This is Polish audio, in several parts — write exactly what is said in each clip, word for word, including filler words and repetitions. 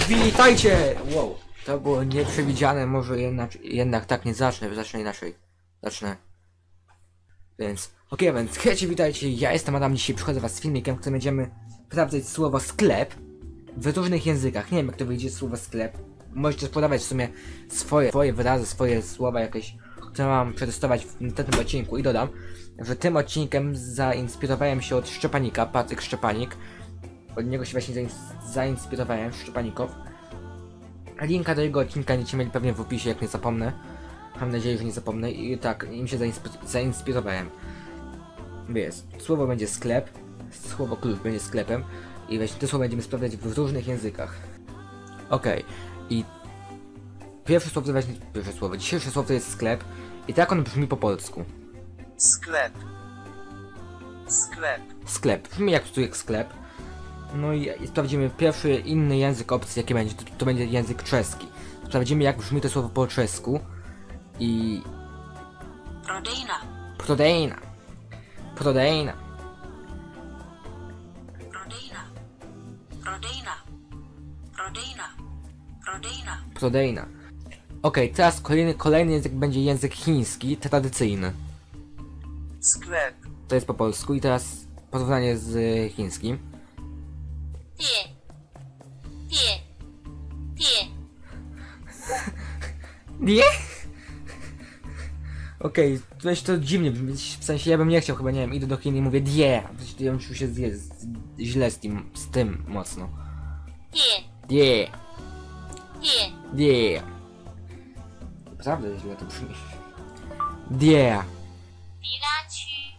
Witajcie! Wow, to było nieprzewidziane, może jednak, jednak tak nie zacznę, zacznę inaczej. Zacznę. Więc, okej, okay, więc hejcie, witajcie, ja jestem Adam, dzisiaj przychodzę was z filmikiem, w którym będziemy sprawdzać słowo sklep w różnych językach. Nie wiem, jak to wyjdzie słowo sklep. Możecie podawać w sumie swoje, swoje wyrazy, swoje słowa jakieś, które mam przetestować w tym odcinku. I dodam, że tym odcinkiem zainspirowałem się od Szczepanika, Patryk Szczepanik. Od niego się właśnie zainspirowałem, Szczepanikow. Linka do jego odcinka będziecie mieli pewnie w opisie, jak nie zapomnę. Mam nadzieję, że nie zapomnę. I tak, im się zainspirowałem. Jest. Słowo będzie sklep. Słowo klucz będzie sklepem. I właśnie to słowo będziemy sprawdzać w różnych językach. Okej. Okay. I pierwsze słowo to właśnie pierwsze słowo. Dzisiejsze słowo to jest sklep. I tak on brzmi po polsku. Sklep. Sklep. Sklep. Brzmi jak tu jak sklep. No i, i sprawdzimy pierwszy inny język opcji, jaki będzie. To, to będzie język czeski. Sprawdzimy, jak brzmi to słowo po czesku. I... Proteina. Proteina. Proteina. Proteina. Proteina. Proteina. Proteina. Proteina. Okej, okay, teraz kolejny, kolejny język będzie język chiński, tradycyjny. Sklep. To jest po polsku i teraz porównanie z y, chińskim. Pie. Pie. Pie. Nie? Okej, okay, to jest to dziwnie, w sensie ja bym nie chciał chyba, nie wiem, idę do Chin i mówię die. Ja bym czuł się z, z, źle z tym, z tym mocno. Pie. Die. Pie. Die. Naprawdę źle to brzmi. Die. Diraci.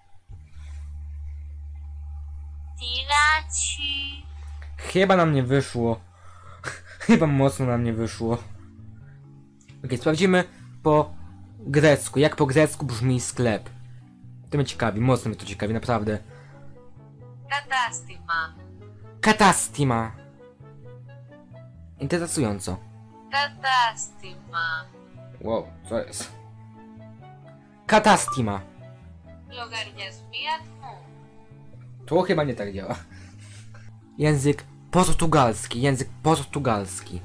Diraci. Chyba nam nie wyszło. Chyba mocno nam nie wyszło. Okej, okay, sprawdzimy po grecku. Jak po grecku brzmi sklep. To mnie ciekawi, mocno mnie to ciekawi, naprawdę. Katastima. Katastima. Interesująco. Katastima. Wow, co jest? Katastima. Logarytmu. To chyba nie tak działa. Język portugalski, język portugalski.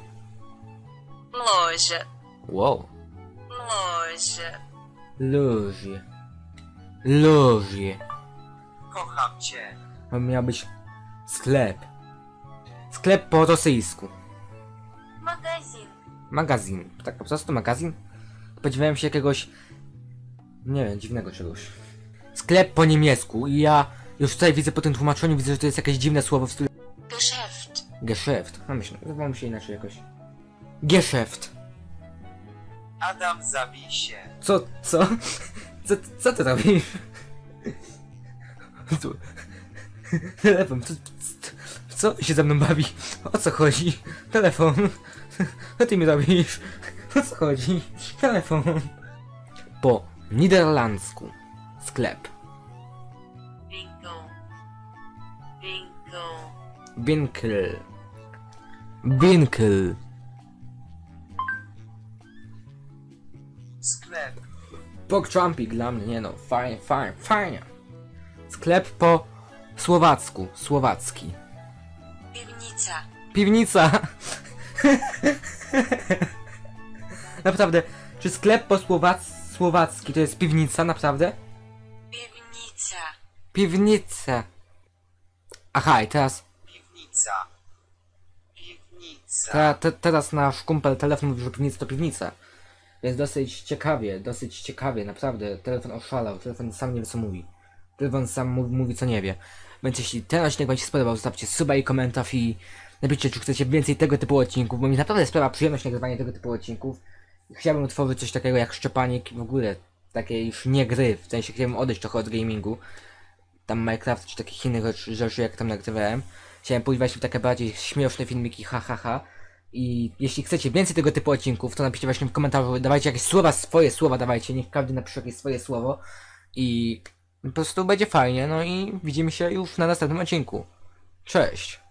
Loja. Wow. Loja. Loże. Loże. Kocham cię. To miał być sklep. Sklep po rosyjsku. Magazyn. Magazyn. Tak po prostu magazyn? Spodziewałem się jakiegoś... Nie wiem, dziwnego czegoś. Sklep po niemiecku i ja już tutaj widzę po tym tłumaczeniu, widzę, że to jest jakieś dziwne słowo w stylu... Geschäft. Geschäft. No myślę, nazywam się inaczej jakoś. Geschäft. Adam, zabij się. Co? Co? Co, co ty robisz? Tu. Telefon. Co, co, co się ze mną bawi? O co chodzi? Telefon. Co ty mi robisz? O co chodzi? Telefon. Po niderlandzku. Sklep. Bingo. Bingo. Winkel. Winkel. Sklep. Pok Trumpik dla mnie, nie no, fajnie, fajnie, fajnie. Sklep po słowacku, słowacki. Piwnica. Piwnica! Naprawdę, czy sklep po słowac słowacki to jest piwnica, naprawdę? Piwnica. Piwnica. Aha, i teraz, Piwnica. Piwnica. te, te, teraz nasz kumpel telefon mówi, że piwnica to piwnica. Więc dosyć ciekawie, dosyć ciekawie, naprawdę, telefon oszalał, telefon sam nie wie co mówi. Telefon sam mówi, mówi co nie wie. Więc jeśli ten odcinek wam się spodobał, zostawcie suba i komentarz i napiszcie, czy chcecie więcej tego typu odcinków, bo mi naprawdę sprawia przyjemność nagrywania tego typu odcinków. Chciałbym utworzyć coś takiego jak Szczepanik, w ogóle takiej już nie gry, w sensie chciałbym odejść trochę od gamingu. Tam Minecraft czy takich innych rzeczy, rzeczy jak tam nagrywałem. Chciałem pójść właśnie w takie bardziej śmieszne filmiki, ha ha ha. I jeśli chcecie więcej tego typu odcinków, to napiszcie właśnie w komentarzu, dawajcie jakieś słowa, swoje słowa dawajcie, niech każdy napisze jakieś swoje słowo. I po prostu będzie fajnie, no i widzimy się już na następnym odcinku. Cześć!